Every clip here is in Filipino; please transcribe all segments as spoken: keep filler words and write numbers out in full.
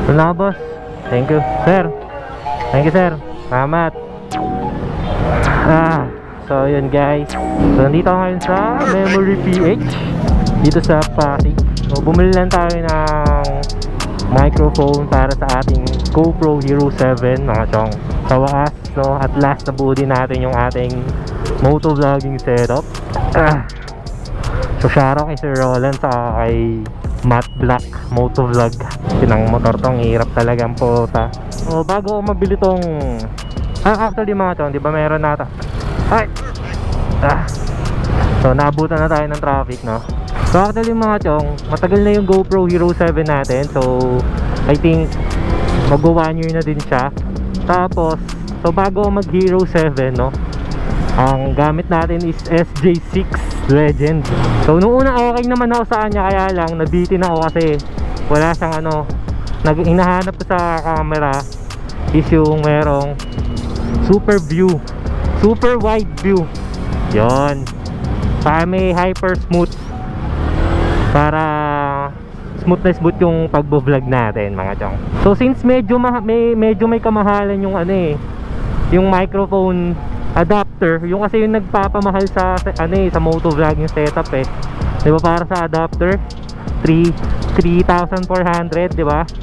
Ito na boss. Thank you sir. Thank you sir. Salamat. Ah, so yun guys. So nandito ako ngayon sa Memory P H dito sa Pasig. So bumili lang tayo ng microphone para sa ating GoPro Hero seven mga chong. Sa wakas, no, at last nabuo din natin yung ating motovlogging setup. Ah. So shoutout kay Sir Roland sa kay Matt Black Motovlog. Sinang motor tong, hirap talaga ang pota. So bago ako mabili tong ah, actually mga chong, di ba meron nata ay ah. So naabutan na tayo ng traffic, no. So actually mga chong, matagal na yung GoPro Hero seven natin. So I think mag one year na din siya. Tapos so bago mag Hero seven, no, ang gamit natin is S J six Legend. So nung una okay naman ako sa kanya, kaya lang nabitin ako kasi wala siyang ano, nag hinahanap ko sa camera is yung merong super view, super wide view. Yon, para may hyper smooth, para smooth na smooth yung pagbo-vlog natin mga chong. So since medyo may medyo may kamahalan yung ano eh, yung microphone adapter, yung kasi yung nagpapamahal sa, sa ano eh, sa motovlogging setup eh, di ba, para sa adapter three thousand four hundred, di ba?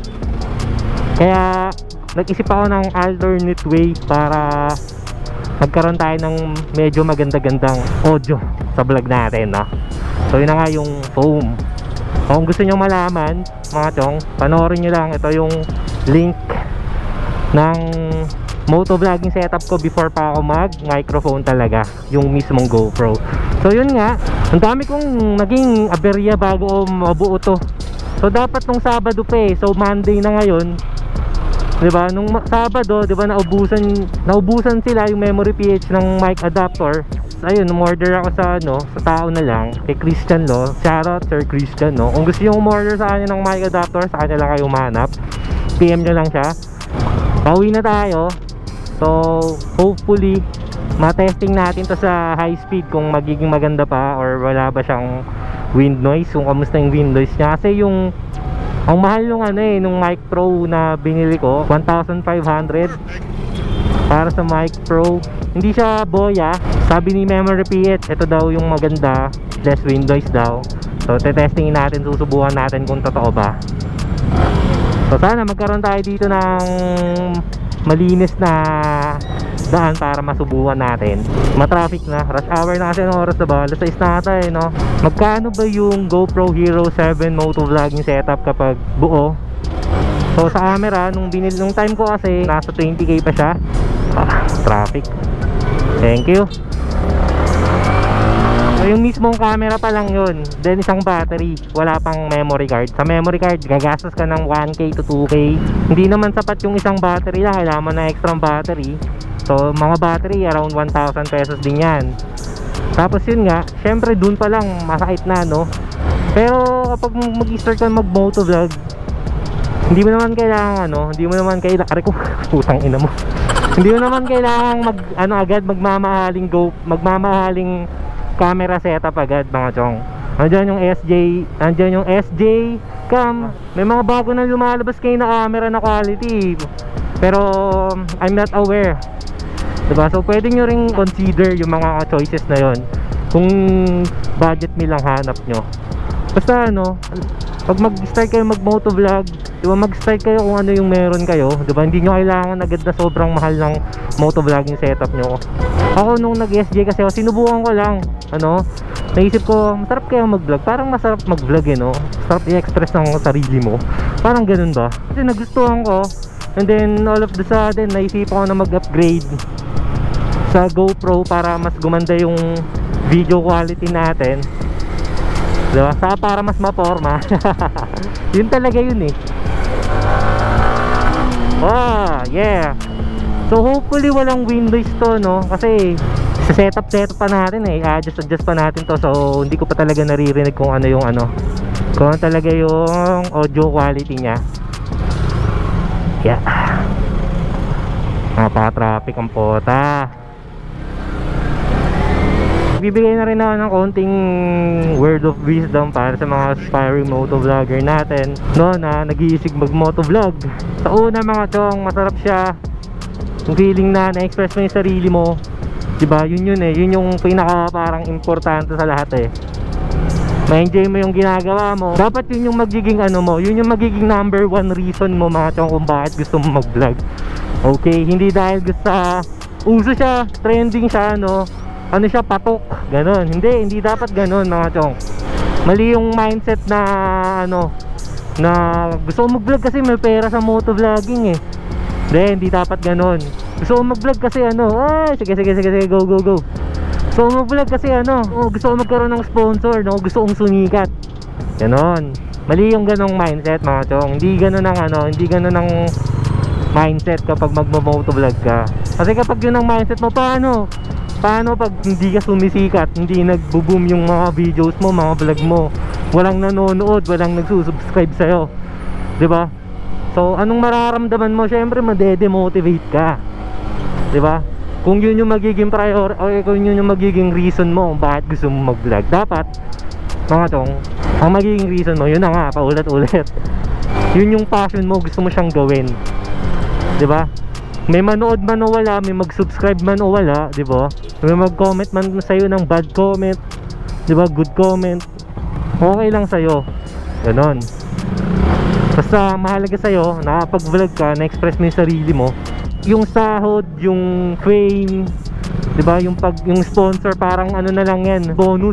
Kaya nag-isip ako ng alternate way para magkaroon tayo ng medyo maganda-gandang audio sa vlog natin, no? So yun na nga yung foam. Kung gusto nyo malaman mga chong, panoorin nyo lang, ito yung link ng motovlogging setup ko before pa ako mag microphone talaga, yung mismong GoPro. So yun nga, ang dami kong naging aberya bago ako mabuo to. So dapat nung Sabado pa eh, so Monday na ngayon, diba? Nung Sabado, diba, naubusan naubusan sila yung memory P H ng mic adapter. Ayun, umorder ako sa ano, sa tao na lang, kay Christian Lo. Shoutout Sir Christian, no. Kung gusto niyo umorder sa kanya ng mic adapter, sa kanya lang kayo mahanap. P M nyo lang siya. Pauwi na tayo. So hopefully ma-testing natin to sa high speed kung magiging maganda pa or wala ba siyang wind noise, kung kamusta yung wind noise niya. Kasi yung ang mahal nung ano eh, nung Mic Pro na binili ko, one thousand five hundred para sa Mic Pro. Hindi siya boya. Sabi ni Memory P H, ito daw yung maganda, less wind noise daw. So te-testingin natin, susubukan natin kung totoo ba. So sana magkaroon tayo dito ng malinis na daan para masubukan natin. Matraffic na, rush hour na kasi ng oras na ba, alas sais na ata eh, no? Magkano ba yung GoPro Hero seven motovlogging setup kapag buo? So sa camera, nung binil nung time ko kasi nasa twenty K pa siya. Ah, traffic. Thank you. So yung mismong camera pa lang yun, then isang battery, wala pang memory card. Sa memory card gagastos ka ng one K to two K. Hindi naman sapat yung isang battery lang, kailangan mo na extra battery. So mga battery around one thousand pesos din yan. Tapos yun nga, syempre dun pa lang masakit na, no? Pero kapag mag-start ka mag motovlog, hindi mo naman kailangan ano, hindi mo naman kailangan, aray ko, putang ina mo. Hindi mo naman kailangan mag ano agad magmamahaling go, magmamahaling camera setup agad mga chong. Nandiyan yung S J, nandiyan yung S J cam. May mga bago na lumalabas kayo na camera na quality, pero I'm not aware, diba? So pwede nyo ring consider yung mga choices na yon kung budget me lang hanap nyo. Basta ano, pag mag-start kayo mag motovlog, diba, mag-start kayo kung ano yung meron kayo, diba? Hindi nyo kailangan agad na sobrang mahal ng motovlogging setup nyo. Ako nung nag-S J kasi, sinubukan ko lang, ano, naisip ko, masarap kaya mag-vlog. Parang masarap mag-vlog eh, no? Masarap i-express ng sarili mo. Parang ganun ba? Kasi nagustuhan ko, and then all of the sudden, naisip ko na mag-upgrade sa GoPro para mas gumanda yung video quality natin, diba? Sa para mas maporma. Yun talaga yun eh. Oh, yeah. So hopefully walang wind noise to, no? Kasi sa setup setup pa natin eh, adjust adjust pa natin to. So hindi ko pa talaga naririnig kung ano yung ano, kung ano talaga yung audio quality niya. Yeah. Napaka-traffic ang pota. Bibigay na rin ako ng konting word of wisdom para sa mga aspiring motovlogger natin, no, na nag-iisig mag motovlog. Sa una mga chong, masarap siya yung feeling na na-express mo yung sarili mo, diba? Yun yun eh, yun yung pinaka parang importante sa lahat eh. Ma-enjoy mo yung ginagawa mo. Dapat yun yung magiging ano mo, yun yung magiging number one reason mo mga chong kung bakit gusto mo mag-vlog. Okay, hindi dahil gusto sa uso siya, trending siya, no, ano siya, patok, ganon. Hindi, hindi dapat ganon mga chong. Mali yung mindset na ano, na gusto mo mag-vlog kasi may pera sa motovlogging eh. Hindi, hindi dapat ganon. Gusto mo mag-vlog kasi ano, ay, sige, sige, sige, sige, go, go, go. Gusto mo mag-vlog kasi ano, oh, gusto ko magkaroon ng sponsor, no, gusto kong sumikat. Ganon. Mali yung ganong mindset mga chong. Hindi ganon ang ano, hindi ganon ang mindset kapag magmo-motovlog ka. Kasi kapag yun ang mindset mo, paano? Paano pag hindi ka sumisikat, hindi nagbo-boom yung mga videos mo, mga vlog mo, walang nanonood, walang nagsusubscribe sa'yo, diba? So, anong mararamdaman mo? Syempre, made-demotivate ka, diba? Kung yun yung magiging priority, o kung yun yung magiging reason mo kung bakit gusto mo mag-vlog, dapat, mga chong, ang magiging reason mo, yun na nga, paulit-ulit. Yun yung passion mo, gusto mo siyang gawin, diba? May manood man o wala, may mag-subscribe man o wala, diba? May mag-comment man sa'yo ng bad comment, diba? Good comment, okay lang sa'yo. Ganon. Basta mahalaga sa'yo, nakapag-vlog ka, na-express mo yung sarili mo. Yung sahod, yung fame, diba? Yung, pag, yung sponsor, parang ano na lang yan, bonus.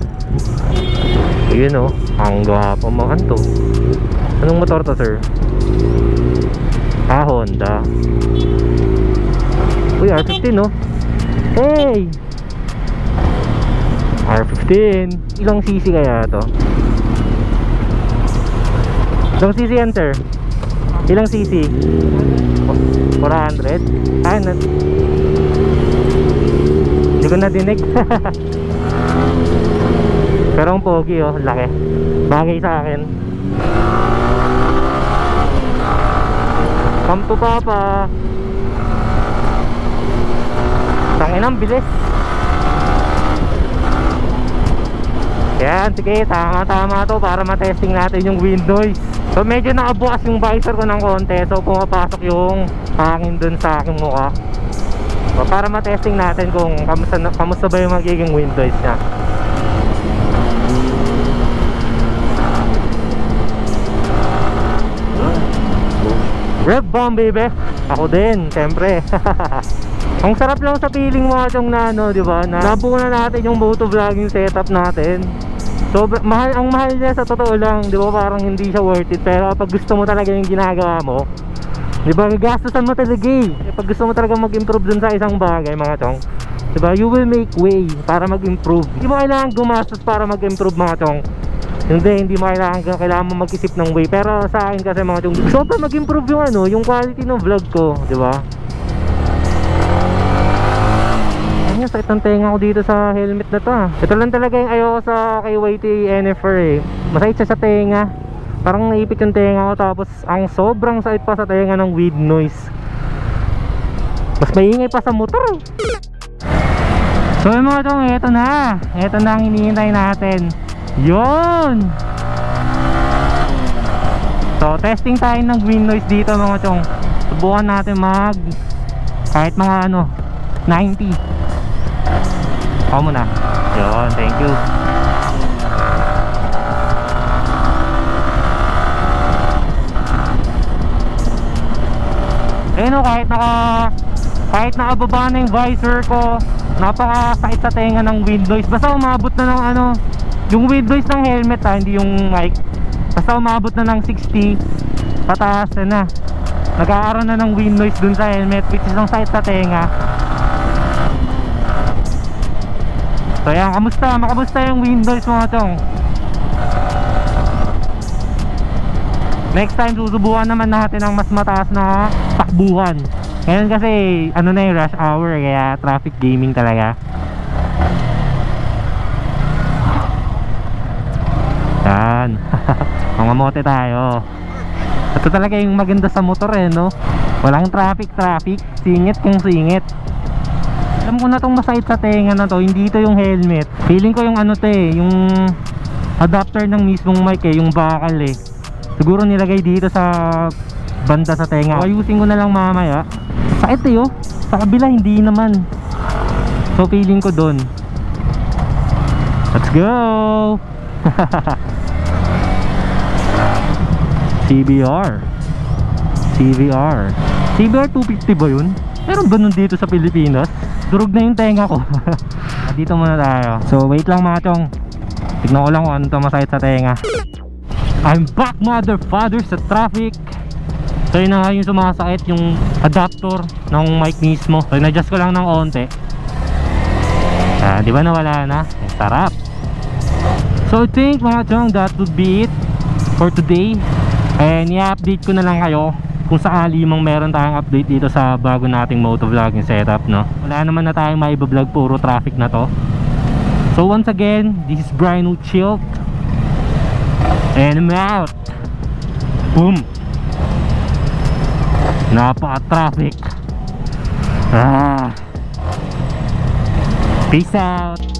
Ayun o, ang gwapo mo. Ano to? Anong motor to, sir? Ah, Honda. Uy, R fifteen no? Hey! R fifteen. Ilang cc kaya to? Ilang cc yan, sir? Ilang cc? four hundred? Ay, na... Hindi ko na dinig. Pero ang pogi oh, laki. Bagay sa akin. Come to papa. Tanginang bilis. Yan, sige, tama-tama to para matesting natin yung wind noise. So medyo nakabukas yung visor ko ng konti, so pumapasok yung hangin dun sa aking mukha. So, para matesting natin kung kamusta, kamusta ba yung magiging wind noise nya. Rev bomb baby. Ako din, siyempre. Ang sarap lang sa feeling mo yung na ano, di ba? Na nabuo na natin yung motovlogging setup natin. So mahal, ang mahal niya sa totoo lang, di ba? Parang hindi siya worth it. Pero pag gusto mo talaga yung ginagawa mo, di ba? Gagastusan mo talaga eh. Pag gusto mo talaga mag-improve dun sa isang bagay, mga chong, di ba? You will make way para mag-improve. Hindi mo kailangan gumastos para mag-improve, mga chong. Hindi, hindi mo kailangan, kailangan mo mag-isip ng way. Pero sa akin kasi mga chong, gusto pa mag-improve yung ano, yung quality ng vlog ko, di ba? Ayun, sakit ng tenga ko dito sa helmet na to ah. Ito lang talaga yung ayoko sa kay Y T N F R eh. Masakit siya sa tenga. Parang naipit yung tenga ko, tapos ang sobrang sakit pa sa tenga ng wind noise. Mas maingay pa sa motor eh. So yung mga chong, eto na. Eto na ang hinihintay natin. Yun! So testing tayo ng wind noise dito mga chong. Subukan natin mag kahit mga ano ninety. Ako muna. Yun, thank you. Ayun o, kahit naka kahit nakababa na yung visor ko, napakasakit sa tenga ng wind noise. Basta umabot na ng ano, yung wind noise ng helmet ha, hindi yung mic. Basta umabot na ng sixty pataas na, nag-aaroon na ng wind noise dun sa helmet, which is ang sakit sa tenga. So yan, kamusta? Makamusta yung wind noise mga chong? Next time susubukan naman natin ang mas mataas na takbuhan. Ngayon kasi ano na yung rush hour, kaya traffic gaming talaga. Yan. Mga mote tayo. Ito talaga yung maganda sa motor eh, no? Walang traffic traffic, singit kung singit. Alam ko na tong masakit sa tenga na to, hindi ito yung helmet. Feeling ko yung ano to eh, yung adapter ng mismong mic eh, yung bakal eh. Siguro nilagay dito sa banda sa tenga. Ayusin ko na lang mamaya. Sakit eh oh, sa kabila hindi naman. So feeling ko doon. Let's go! C B R C B R C B R two fifty ba yun? Meron ba nun dito sa Pilipinas? Durog na yung tenga ko. Dito muna tayo. So wait lang mga chong, tignan ko lang kung ano to masakit sa tenga. I'm back mother father sa traffic. So yun na nga yung sumasakit, yung adapter ng mic mismo. So na-adjust ko lang ng onte. Ah, di ba nawala na? Ang sarap. So I think mga chong, that would be it for today. And i-update ko na lang kayo kung sakali mang meron tayong update dito sa bago nating motovlogging setup, no? Wala naman na tayong maiba-vlog, puro traffic na to. So once again, this is Brian Uchilk and I'm out. Boom. Napaka-traffic. Ah. Peace out.